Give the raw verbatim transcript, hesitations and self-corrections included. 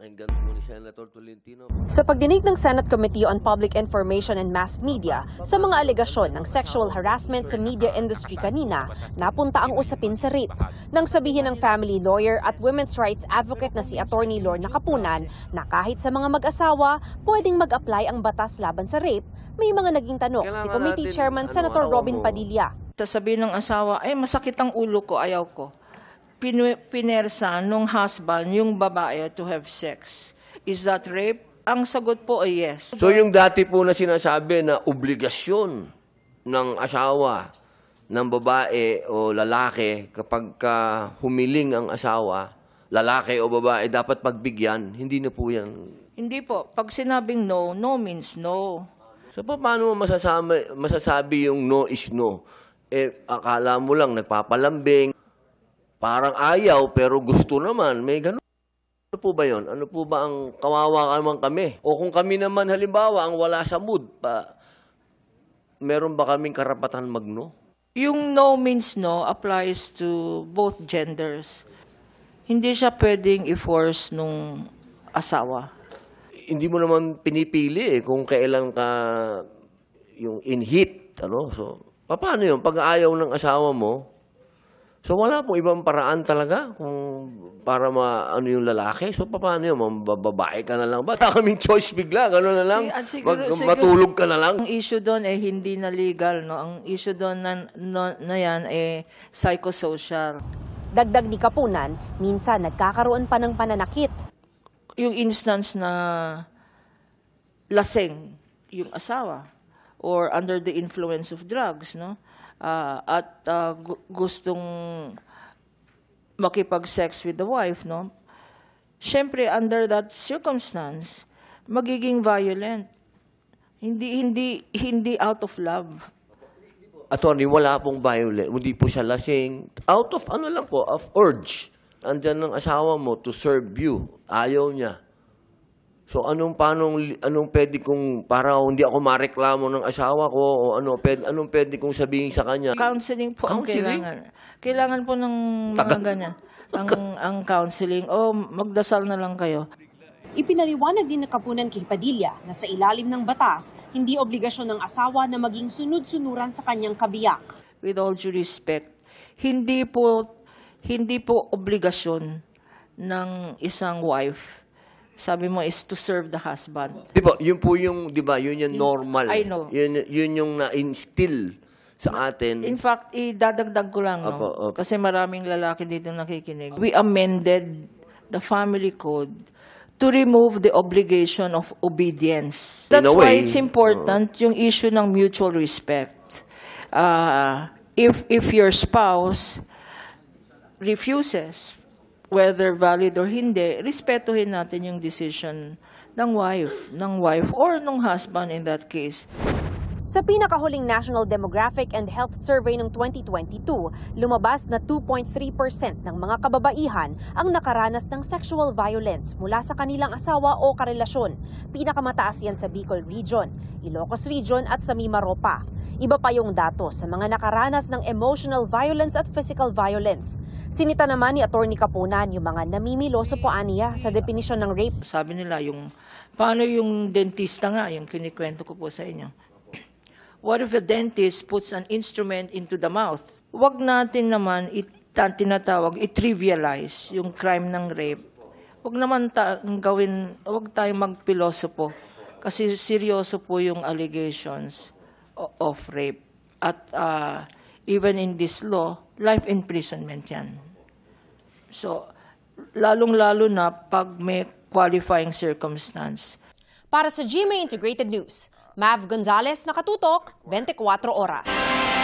Napakinggan po ni Senator Tolentino. Sa pagdinig ng Senate Committee on Public Information and Mass Media sa mga alegasyon ng sexual harassment sa media industry kanina, napunta ang usapin sa rape. Nang sabihin ng family lawyer at women's rights advocate na si Attorney Lorna Capunan na kahit sa mga mag-asawa, pwedeng mag-apply ang batas laban sa rape, may mga naging tanong si Committee Chairman Senator Robin Padilla. Sasabihin ng asawa, ay masakit ang ulo ko, ayaw ko. Pinersa nung husband yung babae to have sex. Is that rape? Ang sagot po ay yes. So yung dati po na sinasabi na obligasyon ng asawa ng babae o lalaki kapag ka humiling ang asawa, lalaki o babae dapat pagbigyan, hindi na po yan. Hindi po. Pag sinabing no, no means no. So paano mo masasabi, masasabi yung no is no? Eh, akala mo lang nagpapalambing, parang ayaw pero gusto naman, may ganun. Ano po ba yun? Ano po ba ang kawawa naman kami? O kung kami naman halimbawa ang wala sa mood, pa, meron ba kaming karapatan magno? Yung no means no applies to both genders. Hindi siya pwedeng i-force nung asawa. Hindi mo naman pinipili eh, kung kailan ka yung in heat. Ano? So, paano yun? Pag ayaw ng asawa mo, so wala pong ibang paraan talaga kung para ma ano yung lalaki. So paano yun? Babae ka na lang ba? Kaming choice bigla, gano'n na lang. Si, siguro, Mag, siguro, matulog ka na lang. Ang issue doon ay eh, hindi na legal, no. Ang issue doon na, no, na yan ay eh, psychosocial. Dagdag ni Capunan, minsan nagkakaroon pa ng pananakit. Yung instance na laseng yung asawa or under the influence of drugs, no? Uh, at uh, gu gustong makipag-sex with the wife, no? Siyempre, under that circumstance, magiging violent. Hindi, hindi, hindi out of love. Attorney, wala pong violent. Hindi po siya lasing. Out of ano lang po, of urge. Andyan ng asawa mo to serve you. Ayaw niya. So anong panong anong pwede kong para hindi ako mareklamo ng asawa ko o ano pwede anong pwede kong sabihin sa kanya? Counseling po ang Counseling? kailangan. Kailangan po ng mga ganyan. Ang ang counseling o magdasal na lang kayo. Ipinaliwanag din ng Capunan kay Padilla na sa ilalim ng batas, hindi obligasyon ng asawa na maging sunod-sunuran sa kanyang kabiyak. With all due respect, hindi po hindi po obligasyon ng isang wife. Sabi mo is to serve the husband. Di ba, yun po yung, di ba, yun yung normal. I know. Yun, yun yung na-instill sa atin. In fact, idadagdag ko lang, no? Opo, opo. Kasi maraming lalaki dito nakikinig. We amended the family code to remove the obligation of obedience. That's why it's important yung issue ng mutual respect. Uh, if, if your spouse refuses, whether valid or hindi, respetuhin natin yung decision ng wife, ng wife or ng husband in that case. Sa pinakahuling National Demographic and Health Survey ng twenty twenty-two, lumabas na two point three percent ng mga kababaihan ang nakaranas ng sexual violence mula sa kanilang asawa o karelasyon. Pinakamataas yan sa Bicol Region, Ilocos Region at sa Mimaropa. Iba pa yung datos sa mga nakaranas ng emotional violence at physical violence. Sinita naman ni Attorney Capunan yung mga namimiloso po aniya sa definisyon ng rape. Sabi nila, yung, paano yung dentista nga, yung kinikwento ko po sa inyo. What if a dentist puts an instrument into the mouth? Huwag natin naman it, tinatawag, i-trivialize yung crime ng rape. Huwag naman ta gawin, huwag tayong magpilosopo kasi seryoso po yung allegations of rape. At uh, even in this law, life imprisonment yan. So, lalong-lalo na pag may qualifying circumstance. Para sa G M A Integrated News, Mav Gonzalez, nakatutok, twenty-four oras.